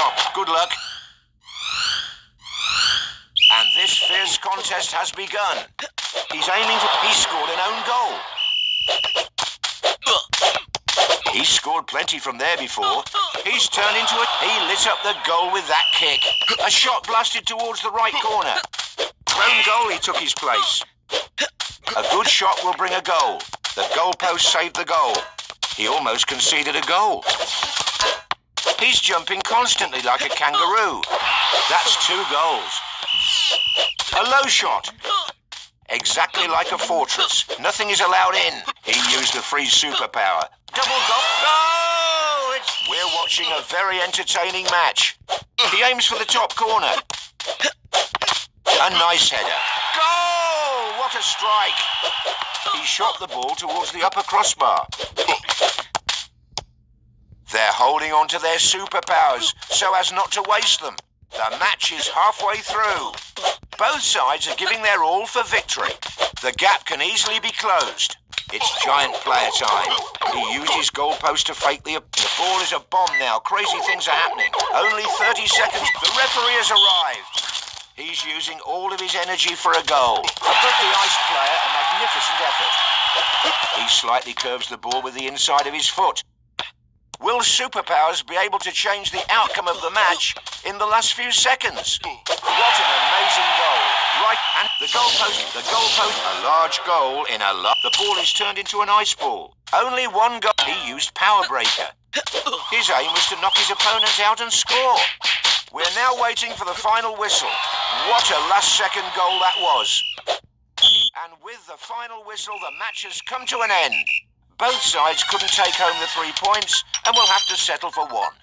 shot. Good luck. And this fierce contest has begun. He's aiming for... He scored an own goal. He's scored plenty from there before. He's turned into a... He lit up the goal with that kick. A shot blasted towards the right corner. Lone goalie took his place. A good shot will bring a goal. The goalpost saved the goal. He almost conceded a goal. He's jumping constantly like a kangaroo. That's 2 goals. A low shot. Exactly like a fortress. Nothing is allowed in. He used the free superpower. Double goal. Oh! We're watching a very entertaining match. He aims for the top corner. A nice header. Goal! What a strike. He shot the ball towards the upper crossbar. They're holding on to their superpowers so as not to waste them. The match is halfway through. Both sides are giving their all for victory. The gap can easily be closed. It's giant player time. He used his goalpost to fake the ball is a bomb now. Crazy things are happening. Only 30 seconds. The referee has arrived. He's using all of his energy for a goal. Above the ice player, a magnificent effort. He slightly curves the ball with the inside of his foot. Will superpowers be able to change the outcome of the match in the last few seconds? What an amazing goal. Right, and the goalpost, a large goal in a lot. The ball is turned into an ice ball. Only 1 goal. He used Power Breaker. His aim was to knock his opponent out and score. We're now waiting for the final whistle. What a last-second goal that was. And with the final whistle, the match has come to an end. Both sides couldn't take home the 3 points and will have to settle for 1.